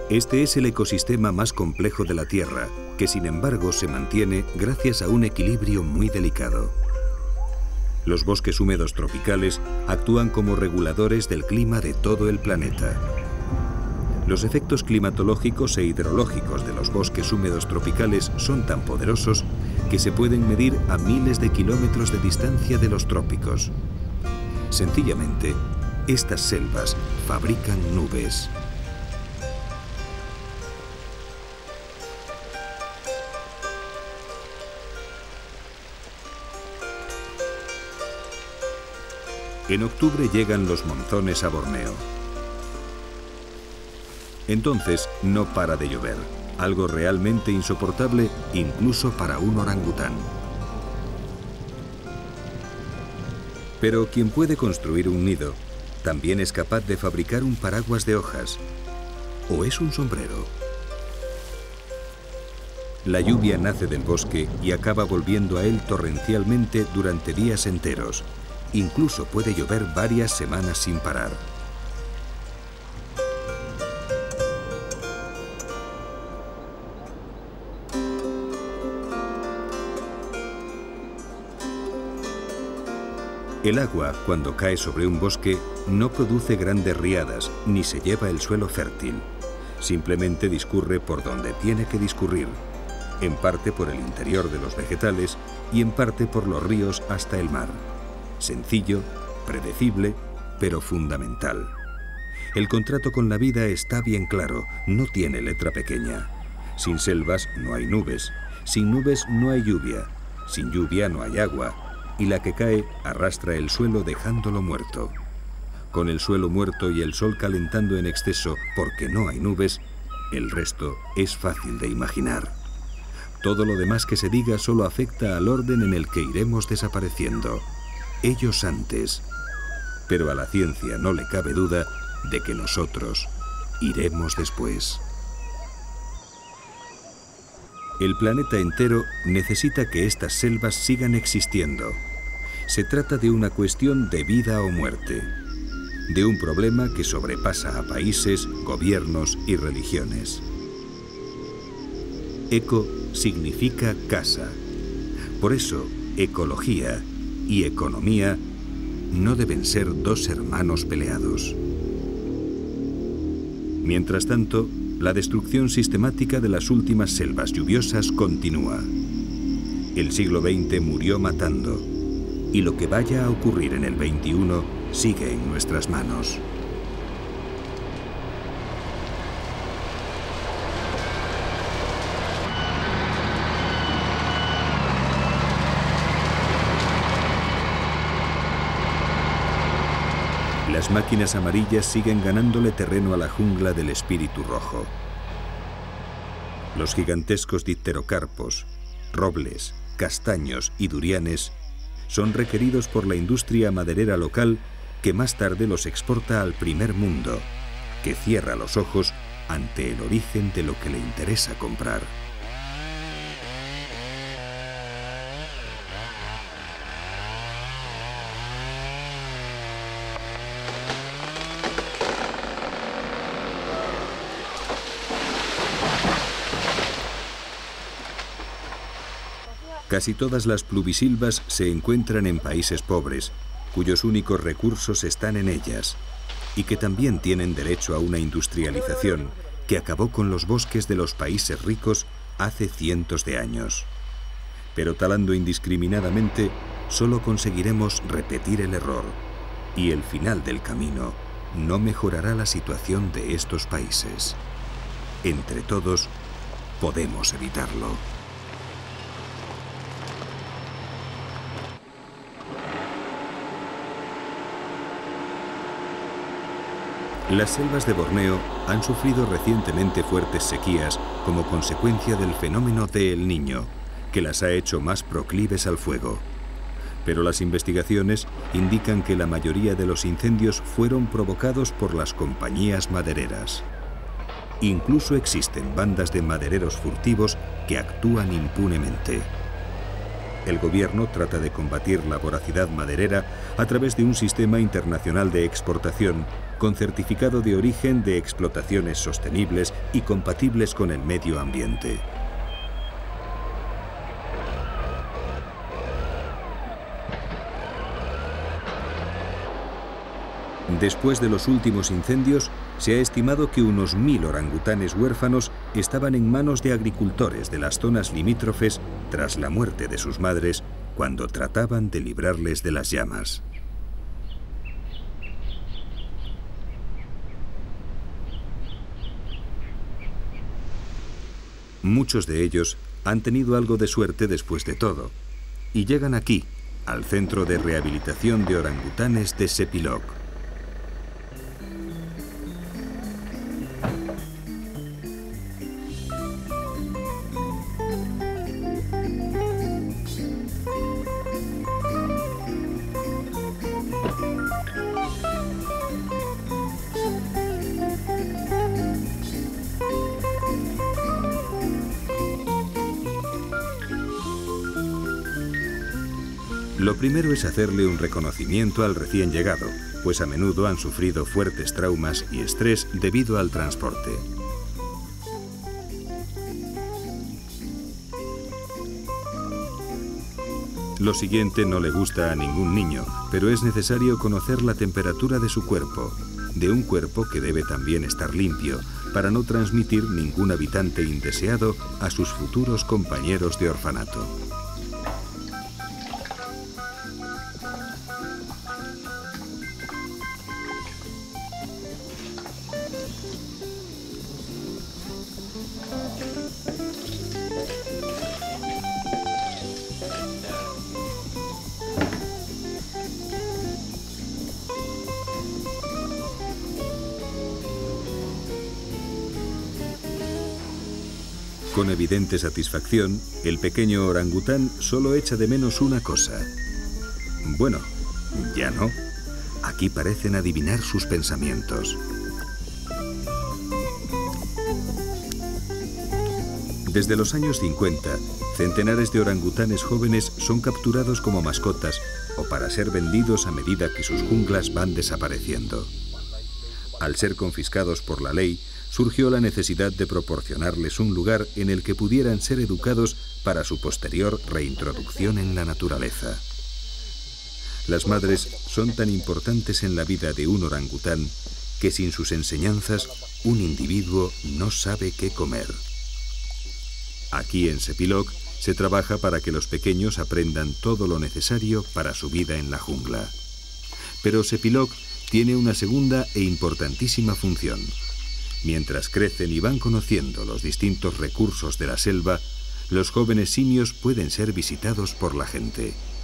Este es el ecosistema más complejo de la Tierra, que sin embargo se mantiene gracias a un equilibrio muy delicado. Los bosques húmedos tropicales actúan como reguladores del clima de todo el planeta. Los efectos climatológicos e hidrológicos de los bosques húmedos tropicales son tan poderosos que se pueden medir a miles de kilómetros de distancia de los trópicos. Sencillamente, estas selvas fabrican nubes. En octubre llegan los monzones a Borneo. Entonces no para de llover, algo realmente insoportable incluso para un orangután. Pero quien puede construir un nido, también es capaz de fabricar un paraguas de hojas. ¿O es un sombrero? La lluvia nace del bosque y acaba volviendo a él torrencialmente durante días enteros. Incluso puede llover varias semanas sin parar. El agua, cuando cae sobre un bosque, no produce grandes riadas ni se lleva el suelo fértil. Simplemente discurre por donde tiene que discurrir, en parte por el interior de los vegetales y en parte por los ríos hasta el mar. Sencillo, predecible, pero fundamental. El contrato con la vida está bien claro, no tiene letra pequeña. Sin selvas no hay nubes, sin nubes no hay lluvia, sin lluvia no hay agua, y la que cae arrastra el suelo dejándolo muerto. Con el suelo muerto y el sol calentando en exceso porque no hay nubes, el resto es fácil de imaginar. Todo lo demás que se diga solo afecta al orden en el que iremos desapareciendo. Ellos antes. Pero a la ciencia no le cabe duda de que nosotros iremos después. El planeta entero necesita que estas selvas sigan existiendo. Se trata de una cuestión de vida o muerte, de un problema que sobrepasa a países, gobiernos y religiones. Eco significa casa. Por eso, ecología y economía no deben ser dos hermanos peleados. Mientras tanto, la destrucción sistemática de las últimas selvas lluviosas continúa. El siglo XX murió matando, y lo que vaya a ocurrir en el XXI sigue en nuestras manos. Las máquinas amarillas siguen ganándole terreno a la jungla del espíritu rojo. Los gigantescos dipterocarpos, robles, castaños y durianes son requeridos por la industria maderera local que más tarde los exporta al primer mundo, que cierra los ojos ante el origen de lo que le interesa comprar. Casi todas las pluvisilvas se encuentran en países pobres, cuyos únicos recursos están en ellas, y que también tienen derecho a una industrialización que acabó con los bosques de los países ricos hace cientos de años. Pero talando indiscriminadamente, solo conseguiremos repetir el error, y el final del camino no mejorará la situación de estos países. Entre todos, podemos evitarlo. Las selvas de Borneo han sufrido recientemente fuertes sequías como consecuencia del fenómeno de El Niño, que las ha hecho más proclives al fuego. Pero las investigaciones indican que la mayoría de los incendios fueron provocados por las compañías madereras. Incluso existen bandas de madereros furtivos que actúan impunemente. El gobierno trata de combatir la voracidad maderera a través de un sistema internacional de exportación con certificado de origen de explotaciones sostenibles y compatibles con el medio ambiente. Después de los últimos incendios, se ha estimado que unos 1000 orangutanes huérfanos estaban en manos de agricultores de las zonas limítrofes tras la muerte de sus madres cuando trataban de librarles de las llamas. Muchos de ellos han tenido algo de suerte después de todo y llegan aquí, al Centro de Rehabilitación de Orangutanes de Sepilok. Lo primero es hacerle un reconocimiento al recién llegado, pues a menudo han sufrido fuertes traumas y estrés debido al transporte. Lo siguiente no le gusta a ningún niño, pero es necesario conocer la temperatura de su cuerpo, de un cuerpo que debe también estar limpio, para no transmitir ningún habitante indeseado a sus futuros compañeros de orfanato. Con evidente satisfacción, el pequeño orangután solo echa de menos una cosa. Bueno, ya no. Aquí parecen adivinar sus pensamientos. Desde los años 50, centenares de orangutanes jóvenes son capturados como mascotas o para ser vendidos a medida que sus junglas van desapareciendo. Al ser confiscados por la ley, surgió la necesidad de proporcionarles un lugar en el que pudieran ser educados para su posterior reintroducción en la naturaleza. Las madres son tan importantes en la vida de un orangután que sin sus enseñanzas un individuo no sabe qué comer. Aquí en Sepilok se trabaja para que los pequeños aprendan todo lo necesario para su vida en la jungla. Pero Sepilok tiene una segunda e importantísima función. Mientras crecen y van conociendo los distintos recursos de la selva, los jóvenes simios pueden ser visitados por la gente.